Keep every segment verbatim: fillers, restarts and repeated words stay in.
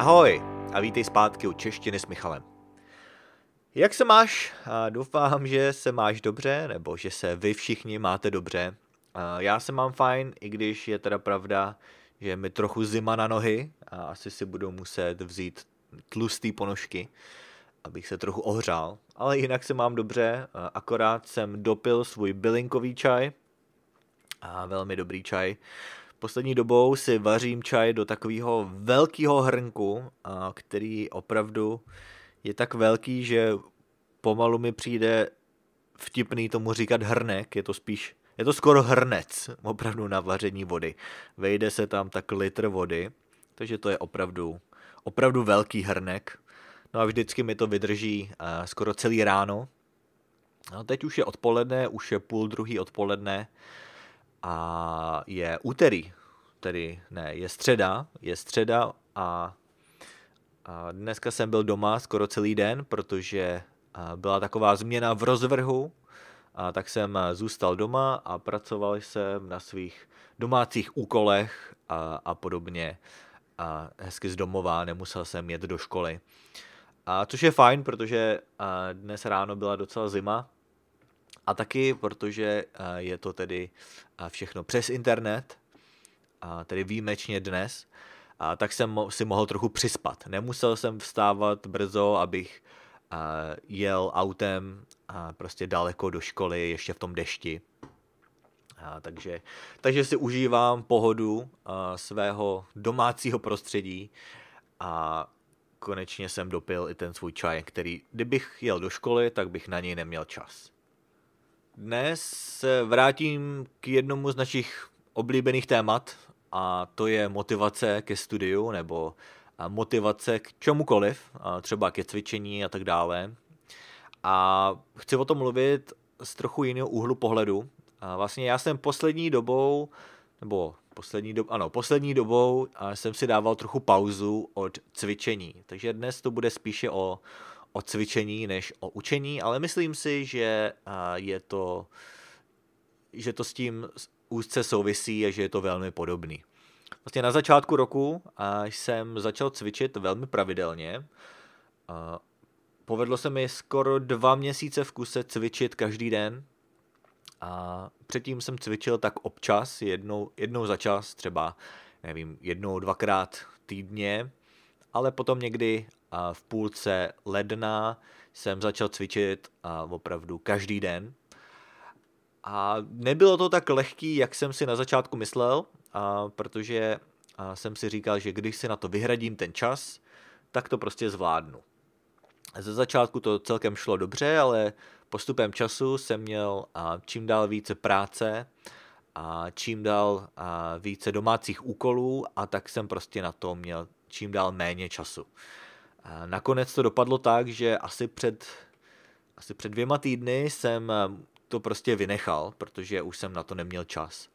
Ahoj a vítej zpátky u Češtiny s Michalem. Jak se máš? Doufám, že se máš dobře, nebo že se vy všichni máte dobře. Já se mám fajn, i když je teda pravda, že je mi trochu zima na nohy a asi si budu muset vzít tlustý ponožky, abych se trochu ohřál. Ale jinak se mám dobře, akorát jsem dopil svůj bylinkový čaj, a velmi dobrý čaj. Poslední dobou si vařím čaj do takového velkého hrnku, který opravdu je tak velký, že pomalu mi přijde vtipný tomu říkat hrnek, je to spíš, je to skoro hrnec, opravdu na vaření vody. Vejde se tam tak litr vody, takže to je opravdu, opravdu velký hrnek. No a vždycky mi to vydrží skoro celý ráno. No teď už je odpoledne, už je půl druhý odpoledne. A je úterý, tedy ne, je středa, je středa a, a dneska jsem byl doma skoro celý den, protože byla taková změna v rozvrhu, a tak jsem zůstal doma a pracoval jsem na svých domácích úkolech a, a podobně a hezky z domova, nemusel jsem jet do školy. A což je fajn, protože dnes ráno byla docela zima, a taky, protože je to tedy všechno přes internet, a tedy výjimečně dnes, a tak jsem si mohl trochu přispat. Nemusel jsem vstávat brzo, abych jel autem prostě daleko do školy, ještě v tom dešti. A takže, takže si užívám pohodu svého domácího prostředí a konečně jsem dopil i ten svůj čaj, který kdybych jel do školy, tak bych na něj neměl čas. Dnes se vrátím k jednomu z našich oblíbených témat a to je motivace ke studiu nebo motivace k čemukoliv, třeba ke cvičení a tak dále. A chci o tom mluvit z trochu jiného úhlu pohledu. A vlastně já jsem poslední dobou, nebo poslední dobou, ano, poslední dobou jsem si dával trochu pauzu od cvičení. Takže dnes to bude spíše o o cvičení než o učení, ale myslím si, že je to, že to s tím úzce souvisí a že je to velmi podobný. Vlastně na začátku roku jsem začal cvičit velmi pravidelně. Povedlo se mi skoro dva měsíce v kuse cvičit každý den. A předtím jsem cvičil tak občas, jednou, jednou za čas, třeba nevím, jednou, dvakrát týdně, ale potom někdy v půlce ledna jsem začal cvičit opravdu každý den. A nebylo to tak lehký, jak jsem si na začátku myslel, protože jsem si říkal, že když si na to vyhradím ten čas, tak to prostě zvládnu. Ze začátku to celkem šlo dobře, ale postupem času jsem měl čím dál více práce a čím dál více domácích úkolů a tak jsem prostě na to měl čím dál méně času. Nakonec to dopadlo tak, že asi před, asi před dvěma týdny jsem to prostě vynechal, protože už jsem na to neměl čas.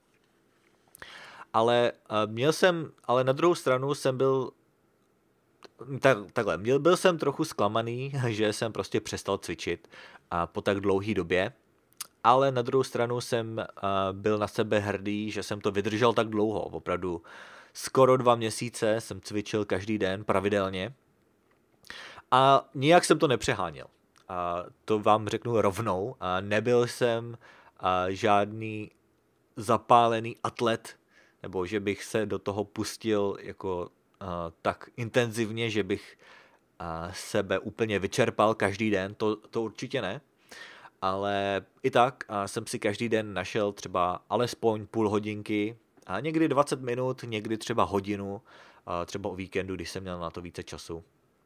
Ale měl jsem, ale na druhou stranu jsem byl, tak, takhle, měl, byl jsem trochu zklamaný, že jsem prostě přestal cvičit po tak dlouhé době, ale na druhou stranu jsem byl na sebe hrdý, že jsem to vydržel tak dlouho, opravdu skoro dva měsíce jsem cvičil každý den pravidelně. A nijak jsem to nepřeháněl. A to vám řeknu rovnou. A nebyl jsem a žádný zapálený atlet, nebo že bych se do toho pustil jako a, tak intenzivně, že bych a, sebe úplně vyčerpal každý den. To, to určitě ne. Ale i tak a, jsem si každý den našel třeba alespoň půl hodinky, a někdy dvacet minut, někdy třeba hodinu, a třeba o víkendu, když jsem měl na to více času.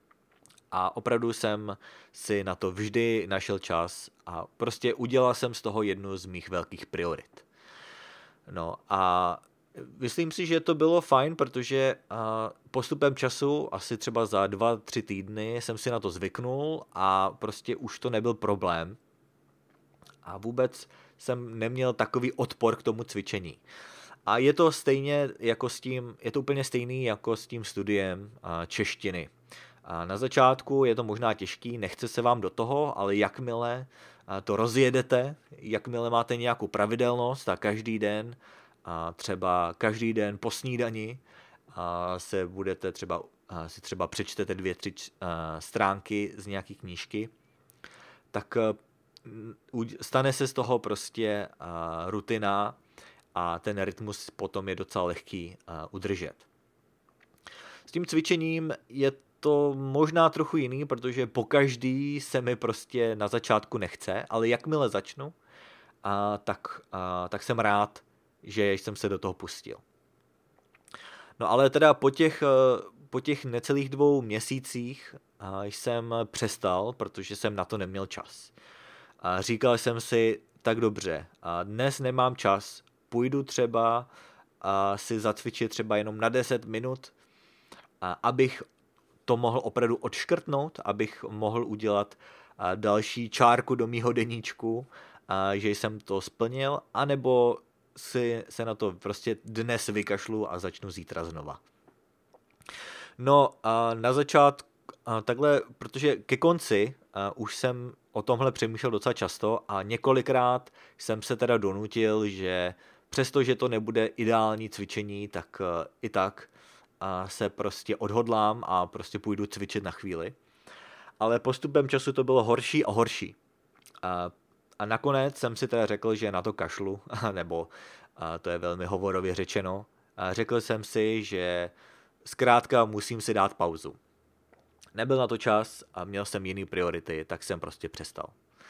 A opravdu jsem si na to vždy našel čas a prostě udělal jsem z toho jednu z mých velkých priorit. No a myslím si, že to bylo fajn, protože postupem času, asi třeba za dva, tři týdny, jsem si na to zvyknul a prostě už to nebyl problém. A vůbec jsem neměl takový odpor k tomu cvičení. A je to stejně jako s tím, je to úplně stejný jako s tím studiem češtiny. A na začátku je to možná těžký, nechce se vám do toho, ale jakmile to rozjedete, jakmile máte nějakou pravidelnost a každý den, a třeba každý den po snídani a se budete třeba si třeba přečtete dvě, tři stránky z nějaké knížky, tak stane se z toho prostě rutina a ten rytmus potom je docela lehký udržet. S tím cvičením je to možná trochu jiný, protože pokaždý se mi prostě na začátku nechce, ale jakmile začnu, a tak, a, tak jsem rád, že jsem se do toho pustil. No ale teda po těch, po těch necelých dvou měsících jsem přestal, protože jsem na to neměl čas. A říkal jsem si, tak dobře, a dnes nemám čas, půjdu třeba a si zacvičit třeba jenom na deset minut, a abych to mohl opravdu odškrtnout, abych mohl udělat další čárku do mýho deníčku, a že jsem to splnil, anebo si se na to prostě dnes vykašlu a začnu zítra znova. No a na začátku a takhle, protože ke konci a už jsem o tomhle přemýšlel docela často a několikrát jsem se teda donutil, že přestože to nebude ideální cvičení, tak i tak a se prostě odhodlám a prostě půjdu cvičit na chvíli. Ale postupem času to bylo horší a horší. A, a nakonec jsem si teda řekl, že na to kašlu, nebo a to je velmi hovorově řečeno, a řekl jsem si, že zkrátka musím si dát pauzu. Nebyl na to čas a měl jsem jiný priority, tak jsem prostě přestal.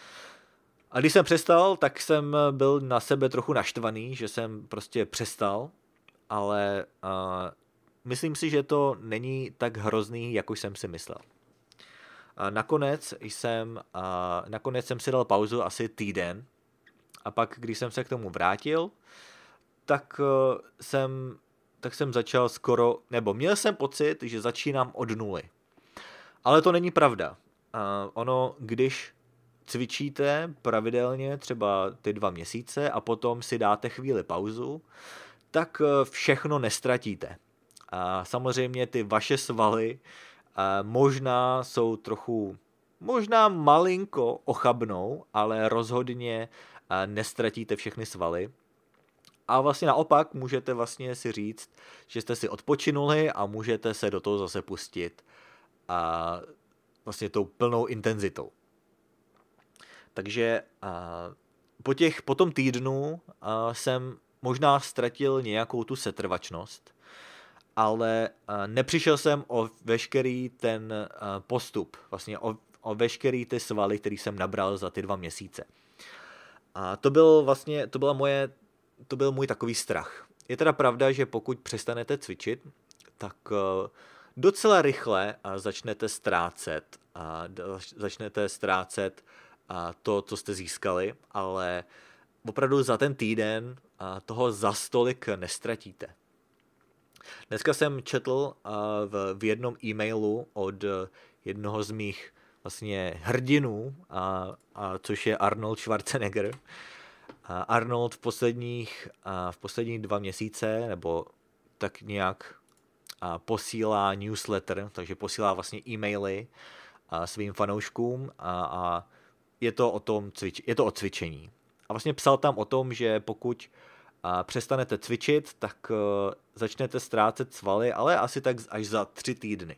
A když jsem přestal, tak jsem byl na sebe trochu naštvaný, že jsem prostě přestal, ale a, myslím si, že to není tak hrozný, jako jsem si myslel. A nakonec jsem, a nakonec jsem si dal pauzu asi týden a pak, když jsem se k tomu vrátil, tak jsem, tak jsem začal skoro, nebo měl jsem pocit, že začínám od nuly. Ale to není pravda. A ono, když cvičíte pravidelně třeba ty dva měsíce a potom si dáte chvíli pauzu, tak všechno nestratíte. A samozřejmě ty vaše svaly možná jsou trochu, možná malinko ochabnou, ale rozhodně nestratíte všechny svaly. A vlastně naopak můžete vlastně si říct, že jste si odpočinuli a můžete se do toho zase pustit a vlastně tou plnou intenzitou. Takže po, těch, po tom týdnu jsem možná ztratil nějakou tu setrvačnost, ale nepřišel jsem o veškerý ten postup, vlastně o, o veškerý ty svaly, který jsem nabral za ty dva měsíce. A to byl vlastně, to byla moje, to byl můj takový strach. Je teda pravda, že pokud přestanete cvičit, tak docela rychle začnete ztrácet, začnete ztrácet to, co jste získali, ale opravdu za ten týden toho za stolik nestratíte. Dneska jsem četl v, v jednom e-mailu od jednoho z mých vlastně hrdinů, a, a což je Arnold Schwarzenegger. A Arnold v posledních, a v posledních dva měsíce, nebo tak nějak a posílá newsletter, takže posílá vlastně e-maily a svým fanouškům a, a je to o tom cvič, je to o cvičení. A vlastně psal tam o tom, že pokud a přestanete cvičit, tak uh, začnete ztrácet svaly, ale asi tak až za tři týdny.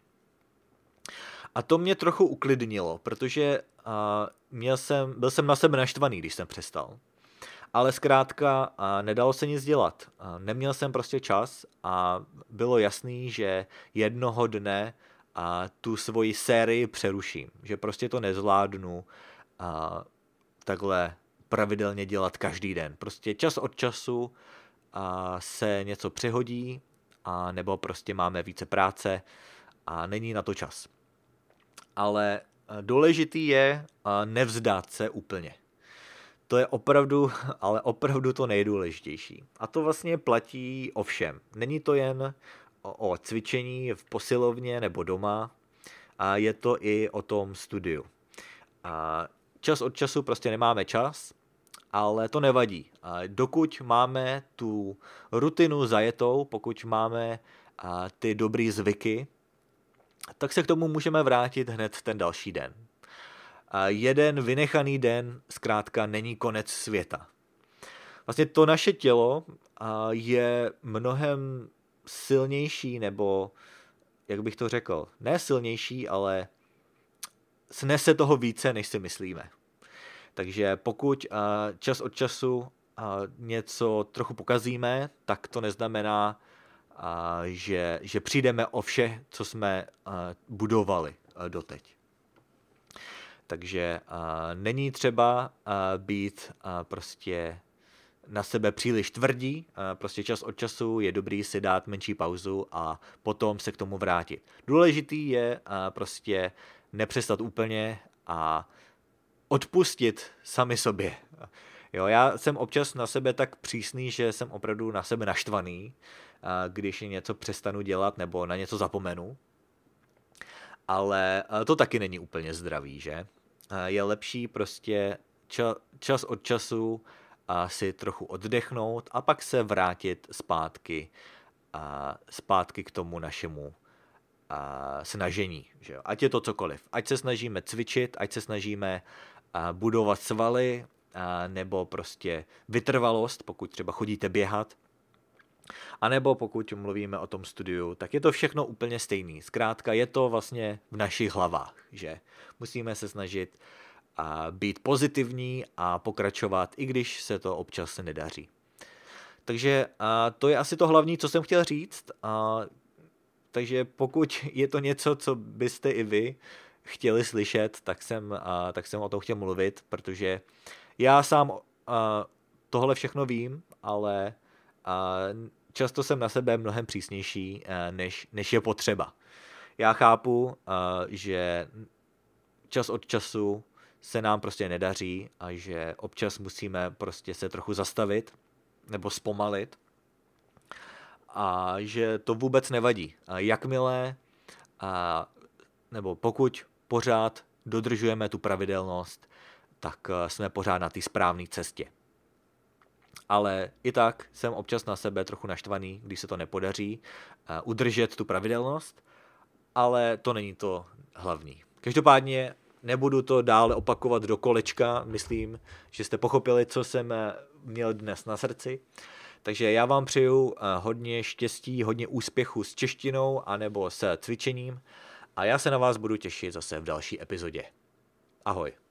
A to mě trochu uklidnilo, protože uh, měl jsem, byl jsem na sebe naštvaný, když jsem přestal. Ale zkrátka uh, nedalo se nic dělat. Uh, neměl jsem prostě čas a bylo jasný, že jednoho dne uh, tu svoji sérii přeruším. Že prostě to nezvládnu uh, takhle pravidelně dělat každý den. Prostě čas od času a se něco přehodí, a nebo prostě máme více práce a není na to čas. Ale důležitý je nevzdát se úplně. To je opravdu, ale opravdu to nejdůležitější. A to vlastně platí o všem. Není to jen o, o cvičení v posilovně nebo doma, a je to i o tom studiu. A čas od času prostě nemáme čas, ale to nevadí. Dokud máme tu rutinu zajetou, pokud máme ty dobrý zvyky, tak se k tomu můžeme vrátit hned ten další den. Jeden vynechaný den zkrátka není konec světa. Vlastně to naše tělo je mnohem silnější nebo jak bych to řekl, ne silnější, ale snese toho více, než si myslíme. Takže pokud uh, čas od času uh, něco trochu pokazíme, tak to neznamená, uh, že, že přijdeme o vše, co jsme uh, budovali uh, doteď. Takže uh, není třeba uh, být uh, prostě na sebe příliš tvrdí, uh, prostě čas od času je dobrý si dát menší pauzu a potom se k tomu vrátit. Důležitý je uh, prostě nepřestat úplně a odpustit sami sobě. Jo, já jsem občas na sebe tak přísný, že jsem opravdu na sebe naštvaný, uh, když něco přestanu dělat nebo na něco zapomenu. Ale uh, to taky není úplně zdravý, že? Uh, je lepší prostě ča- čas od času a si trochu oddechnout a pak se vrátit zpátky, a zpátky k tomu našemu a snažení. Že jo? Ať je to cokoliv. Ať se snažíme cvičit, ať se snažíme a budovat svaly, a nebo prostě vytrvalost, pokud třeba chodíte běhat, a nebo pokud mluvíme o tom studiu, tak je to všechno úplně stejný. Zkrátka je to vlastně v našich hlavách, že musíme se snažit a být pozitivní a pokračovat, i když se to občas nedaří. Takže a to je asi to hlavní, co jsem chtěl říct. A, takže pokud je to něco, co byste i vy chtěli slyšet, tak jsem, a, tak jsem o tom chtěl mluvit, protože já sám a, tohle všechno vím, ale a, často jsem na sebe mnohem přísnější, a, než, než je potřeba. Já chápu, a, že čas od času se nám prostě nedaří a že občas musíme prostě se trochu zastavit nebo zpomalit a že to vůbec nevadí. A jakmile a, nebo pokud pořád dodržujeme tu pravidelnost, tak jsme pořád na té správné cestě. Ale i tak jsem občas na sebe trochu naštvaný, když se to nepodaří udržet tu pravidelnost, ale to není to hlavní. Každopádně nebudu to dále opakovat do kolečka, myslím, že jste pochopili, co jsem měl dnes na srdci. Takže já vám přeju hodně štěstí, hodně úspěchu s češtinou anebo s cvičením a já se na vás budu těšit zase v další epizodě. Ahoj.